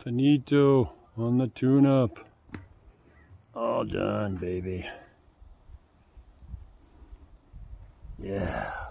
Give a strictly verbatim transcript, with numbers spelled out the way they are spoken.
Finito on the tune-up. All done, baby. Yeah.